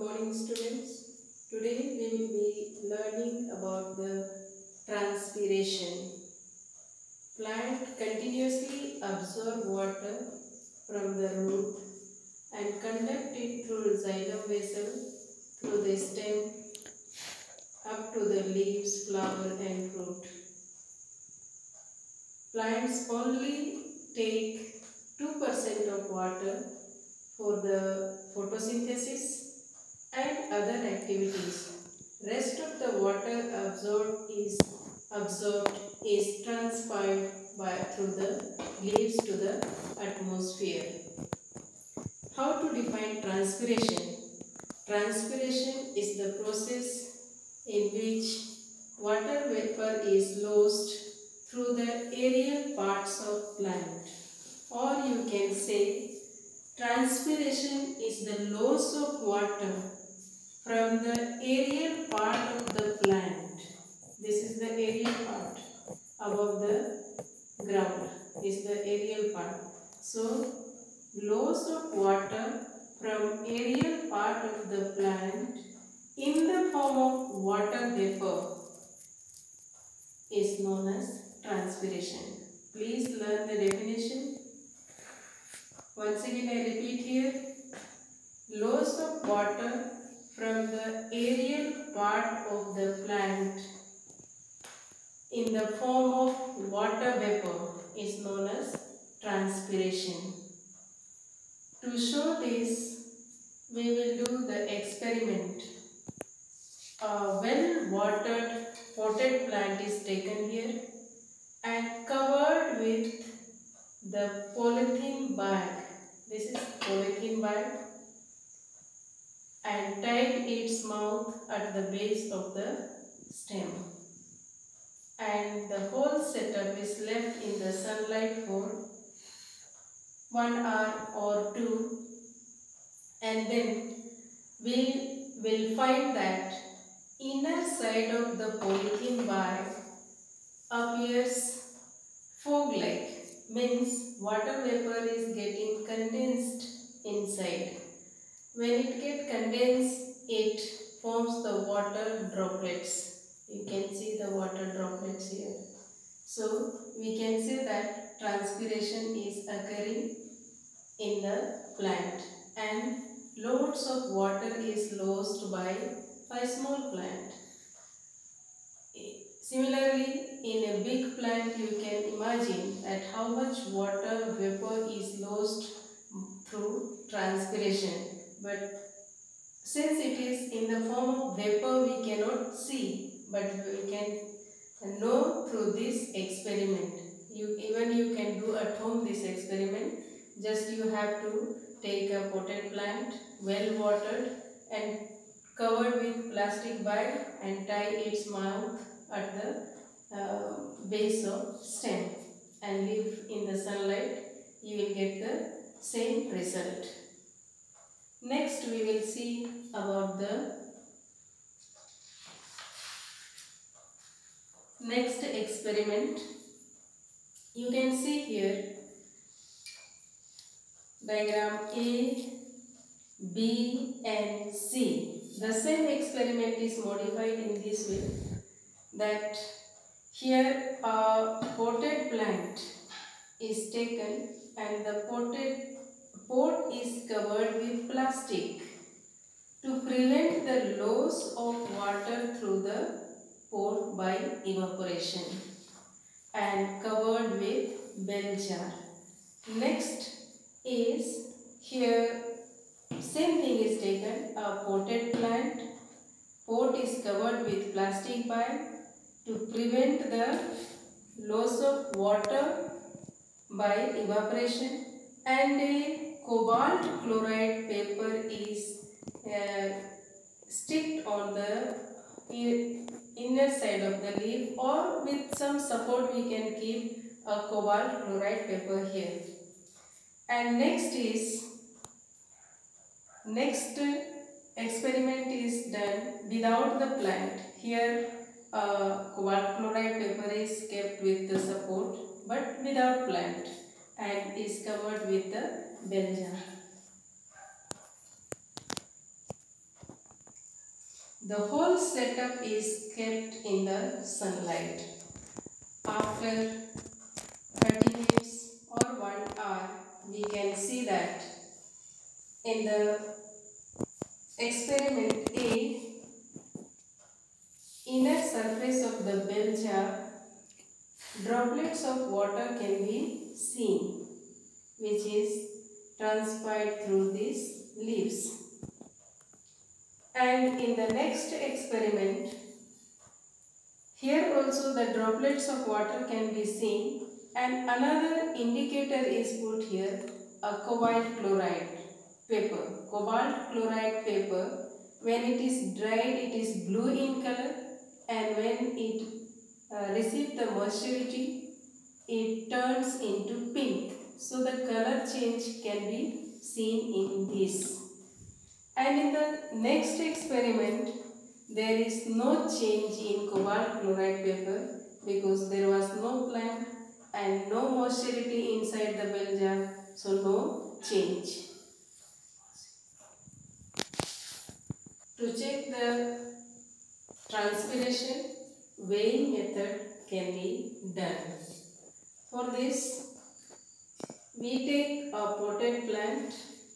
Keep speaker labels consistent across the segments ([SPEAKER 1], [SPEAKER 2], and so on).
[SPEAKER 1] morning students. Today we will be learning about the transpiration. Plant continuously absorb water from the root and conduct it through xylem vessel through the stem up to the leaves, flower and fruit. Plants only take 2% of water for the photosynthesis and other activities. Rest of the water absorbed is transpired through the leaves to the atmosphere. How to define transpiration? Transpiration is the process in which water vapor is lost through the aerial parts of plant, or you can say transpiration is the loss of water from the aerial part of the plant. This is the aerial part above the ground. This is the aerial part. So, loss of water from aerial part of the plant in the form of water vapor is known as transpiration. Please learn the definition. Once again I repeat here. Loss of water from the aerial part of the plant in the form of water vapor is known as transpiration. To show this, we will do the experiment. A well-watered potted plant is taken here and covered with the polythene bag. This is polythene bag, and tied its mouth at the base of the stem. And the whole setup is left in the sunlight for 1 hour or 2, and then we will find that inner side of the polythene bag appears fog-like, means water vapor is getting condensed inside. When it gets condensed, it forms the water droplets. You can see the water droplets here. So, we can say that transpiration is occurring in the plant and loads of water is lost by a small plant. Similarly, in a big plant, you can imagine that how much water vapor is lost through transpiration. But since it is in the form of vapor, we cannot see, but we can know through this experiment. You can do at home this experiment. Just you have to take a potted plant, well watered and covered with plastic bag and tie its mouth at the base of stem and leave in the sunlight. You will get the same result. Next we will see about the next experiment. You can see here diagram A, B and C. The same experiment is modified in this way, that here a potted plant is taken and the pot is covered with plastic to prevent the loss of water through the pot by evaporation and covered with bell jar. Next is here same thing is taken, a potted plant, pot is covered with plastic bag to prevent the loss of water by evaporation, and a cobalt chloride paper is sticked on the inner side of the leaf, or with some support we can keep a cobalt chloride paper here. And next experiment is done without the plant. Here cobalt chloride paper is kept with the support but without plant and is covered with the bell jar. the whole setup is kept in the sunlight. After 30 minutes or 1 hour, we can see that in the experiment A, inner surface of the bell jar, droplets of water can be seen, which is transpired through these leaves. And in the next experiment, here also the droplets of water can be seen, and another indicator is put here, a cobalt chloride paper. Cobalt chloride paper, when it is dried, it is blue in color, and when it receives the moisturity, it turns into pink. So the color change can be seen in this. And in the next experiment, there is no change in cobalt chloride paper because there was no plant and no moisturity inside the bell jar, so no change. To check the transpiration, weighing method can be done. For this, we take a potted plant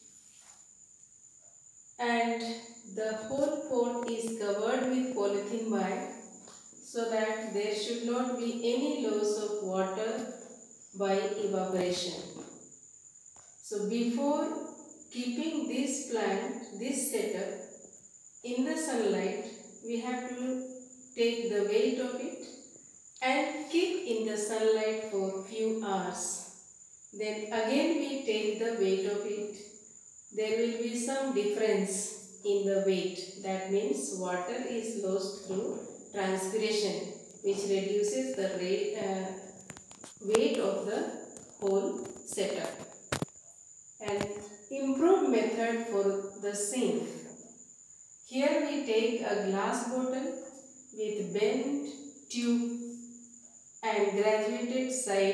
[SPEAKER 1] and the whole pot is covered with polythene bag so that there should not be any loss of water by evaporation. So before keeping this plant, this setup in the sunlight, we have to take the weight of it and keep in the sunlight for few hours. Then again we take the weight of it. There will be some difference in the weight. That means water is lost through transpiration, which reduces the weight of the whole setup. And improved method for the same. Here we take a glass bottle with bent tube and graduated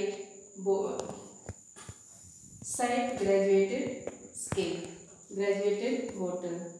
[SPEAKER 1] graduated scale, graduated bottle.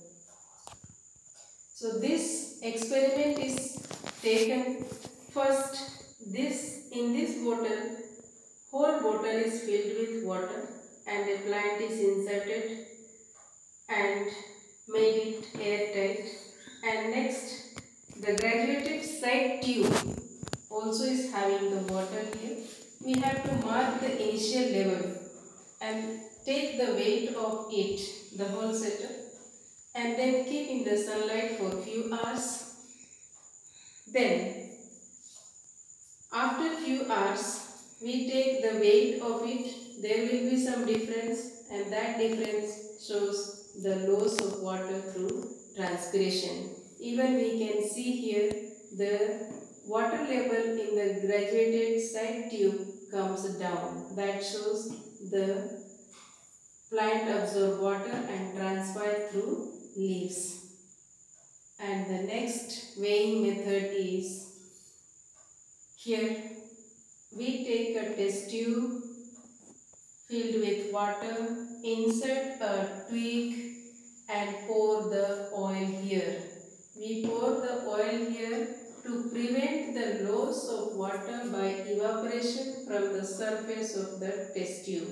[SPEAKER 1] So this experiment is taken first. In this bottle, whole bottle is filled with water and a plant is inserted and made it airtight. And next, the graduated side tube also is having the water here. We have to mark the initial level and take the weight of it, the whole setup, and then keep in the sunlight for a few hours. Then, after few hours, we take the weight of it. There will be some difference, and that difference shows the loss of water through transpiration. Even we can see here the water level in the graduated side tube comes down. That shows the plant absorb water and transpire through leaves. And the next weighing method is, here we take a test tube filled with water, insert a twig and pour the oil here. We pour the oil here to prevent the loss of water by evaporation from the surface of the test tube.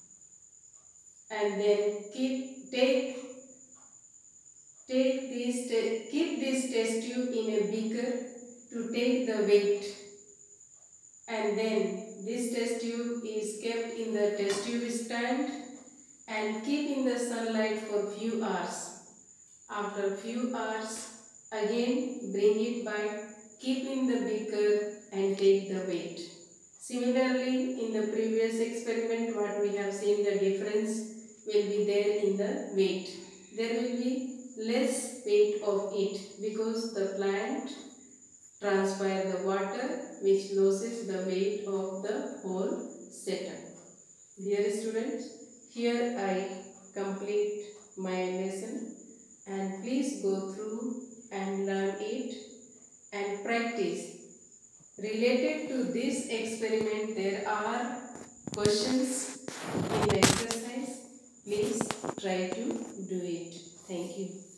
[SPEAKER 1] And then keep this test tube in a beaker to take the weight. And then this test tube is kept in the test tube stand and keep in the sunlight for few hours. After few hours, again bring it back, keep in the beaker and take the weight. Similarly, in the previous experiment, what we have seen, the difference will be there in the weight. There will be less weight of it because the plant transpire the water, which loses the weight of the whole setup. Dear students, here I complete my lesson, and please go through and learn it and practice. Related to this experiment, there are questions in the exercise. Please try to do it. Thank you.